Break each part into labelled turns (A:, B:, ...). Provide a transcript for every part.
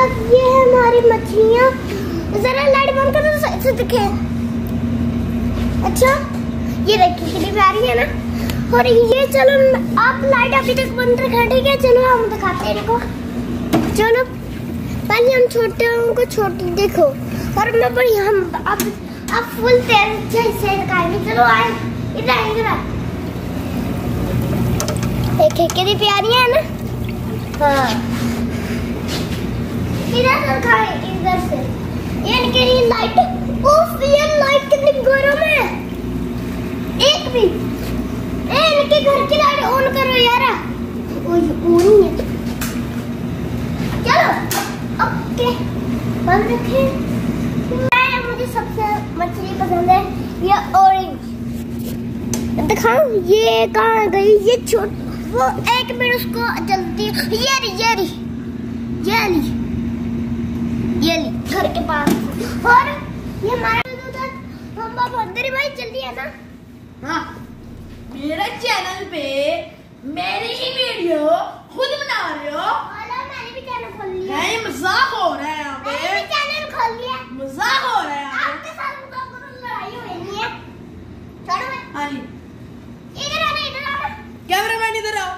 A: ये है हमारी मछलियाँ। जरा लाइट बंद कर दो तो दिखे। अच्छा ये देखिए कितनी प्यारी है ना। और ये चलो आप लाइट अभी तक बंद रखा, ठीक है? चलो हम दिखाते हैं इनको। चलो पहले हम छोटे को छोटी देखो, और मैं बड़ी हम अब फुल तेज से दिखाएंगे। चलो आए इधर आएंगे ना। एक कितनी प्यारी है ना। हाँ इधर दिखाए, इधर से। ये इनके लिए लाइट, उफ ये लाइट कितनी गरम है। एक भी इनके घर की लाइट ऑन करो यार। ऑन है। चलो ओके बंद रखें। मुझे सबसे मछली पसंद है ये ऑरेंज। दिखाओ ये कहाँ गई, ये छोट वो एक मिनट उसको जल्दी। ये घर के पास। और ये हमारा हम अंदर भाई जल्दी है ना।
B: हाँ मेरे चैनल पे मेरी ही वीडियो खुद बना रहे हो।
A: मैंने भी चैनल खोल लिया
B: है। ये मजाक हो रहा है यहाँ पे।
A: मैंने भी चैनल खोल लिया।
B: मजाक हो रहा है यहाँ पे।
A: आपके साथ लड़ाई हो रही है। छोड़ो मैं।
B: हाँ जी
A: इधर आना।
B: कैमरामैन इधर आओ।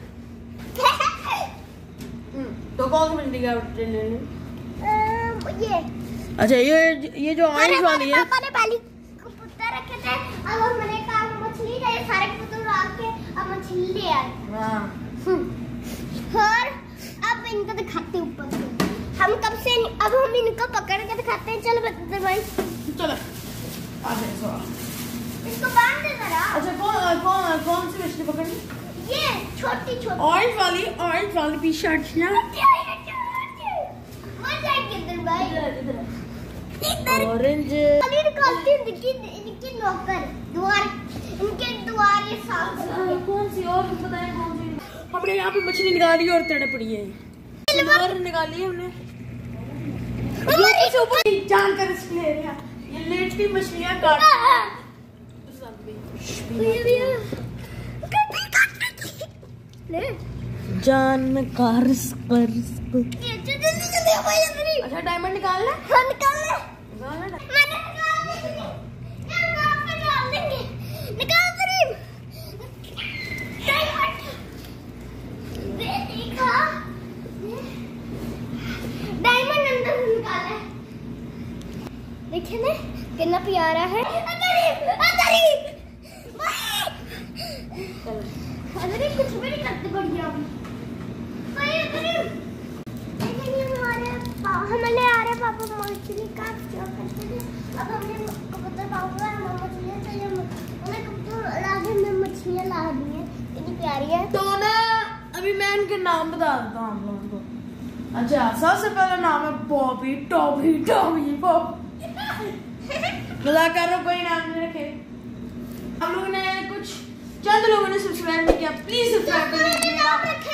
B: तो कौन सी मछली का ट्रेलर?
A: ये
B: अच्छा ये जो ऑरेंज वाली है।
A: पापा ने पहले कबूतर रखे थे, अब हमने कहा मछली है। सारे कबूतर रख के अब मछली ले आए।
B: हाँ
A: और अब इनको दिखाते ऊपर से। हम कब से अब हम इनको पकड़ के दिखाते हैं। चलो बता भाई।
B: चलो आगे
A: इसको बांध दे जरा।
B: अच्छा कौन सी मछली पकड़नी?
A: ये छोटी
B: ऑरेंज वाली पी शर्ट ना। ऑरेंज
A: इनके नौकर द्वार, इनके द्वार ये साफ
B: कौन सी और बताएं कौन सी? हमने यहाँ पे मछली निकाली और तड़े पड़ी है। और निकाली हमने जानकर इसलिए ये लेटी मछलियाँ काट जान में कारस अच्छा डायमंड निकालना।
A: हाँ निकाल ले। निकाल करीब। डायमंड अंदर से निकाला। देखिए ना कितना प्यारा है। अरे कुछ भी नहीं करते बढ़िया। हमारे आ रहे पापा मछली का शो करते थे। अब हमने कबूतर पापा मछलियाँ चाहिए, उन्हें कबूतर लागे में मछलियाँ ला दी हैं। कितनी प्यारी है।
B: तो ना अभी मैं इनके नाम बता देता हूँ आप लोगों को। अच्छा सबसे पहला नाम है बॉबी टॉबी टॉबी बॉबी। मजाक कर रहा हूँ, कोई नाम नहीं रखे। हम लोगों ने कुछ चंद लोगों ने सब्सक्राइब नहीं किया, प्लीज सब्सक्राइब कर दीजिएगा।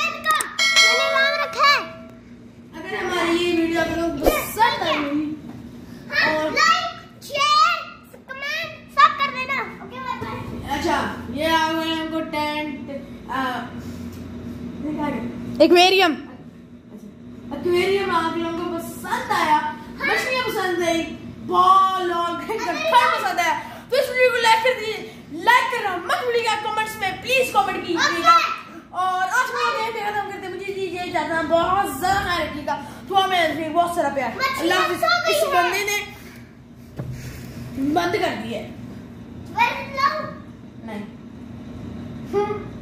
B: अगर हमारी ये वीडियो आप लोग पसंद आई और
A: लाइक शेयर कमेंट सब कर देना। Okay bye bye.
B: अच्छा ये आ गए हमको टेंट एक्वेरियम। एक्वेरियम आप लोगों को पसंद आया, मछलियाँ पसंद आई, बॉल और पसंद आया तो इस वीडियो को लाइक कर दीजिए। लाइक करना मत भूलिएगा, कमेंट्स में प्लीज कमेंट कीजिएगा। और आज हम करते मुझे दीजिए इजाजत। बहुत ज्यादा ख्याल रखिएगा। तो हमें बहुत सारा प्यार। अल्लाह हाफिज़। इस बंदे ने बंद कर दिया नहीं।